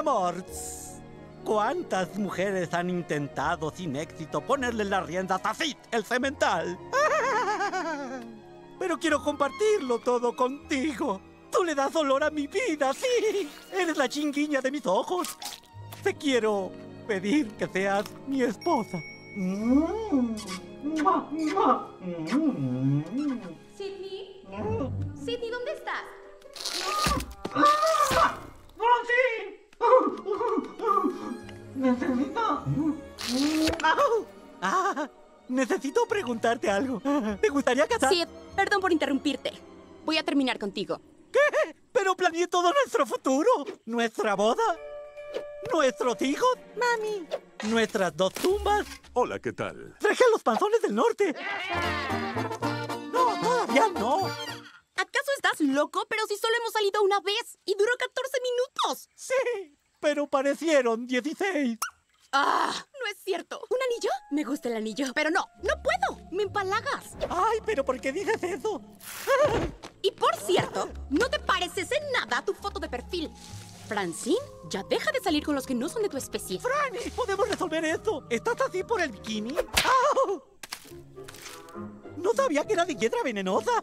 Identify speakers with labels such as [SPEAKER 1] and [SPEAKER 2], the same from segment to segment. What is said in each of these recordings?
[SPEAKER 1] amor, ¿cuántas mujeres han intentado sin éxito ponerle las riendas a Sid, el cemental? Pero quiero compartirlo todo contigo. Tú le das olor a mi vida, sí. Eres la chinguiña de mis ojos. Te quiero pedir que seas mi esposa.
[SPEAKER 2] ¿Sidney? ¿Sidney, dónde estás?
[SPEAKER 1] Necesito preguntarte algo. ¿Te gustaría casar?
[SPEAKER 2] Sid, perdón por interrumpirte. Voy a terminar contigo.
[SPEAKER 1] ¿Qué? Pero planeé todo nuestro futuro. ¿Nuestra boda? ¿Nuestros hijos? Mami. ¿Nuestras 2 tumbas?
[SPEAKER 3] Hola, ¿qué tal?
[SPEAKER 1] Traje a los panzones del norte. No, todavía no.
[SPEAKER 2] ¿Acaso estás loco? Pero si solo hemos salido una vez y duró 14 minutos.
[SPEAKER 1] Sí, pero parecieron 16.
[SPEAKER 2] ¡Ah! No es cierto. ¿Un anillo? Me gusta el anillo. Pero no, no puedo. Me empalagas.
[SPEAKER 1] Ay, pero ¿por qué dices eso?
[SPEAKER 2] Y por cierto, no te pareces en nada a tu foto de perfil. Francine, ya deja de salir con los que no son de tu especie.
[SPEAKER 1] Franny, podemos resolver esto. ¿Estás así por el bikini? ¡Au! No sabía que era de hiedra venenosa.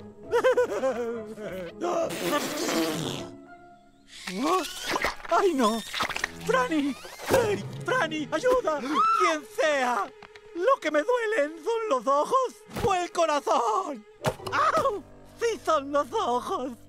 [SPEAKER 1] ¡Ay, no! ¡Franny! ¡Hey! ¡Franny, ayuda! ¡Quien sea! Lo que me duelen son los ojos o el corazón. ¡Au! ¡Sí son los ojos!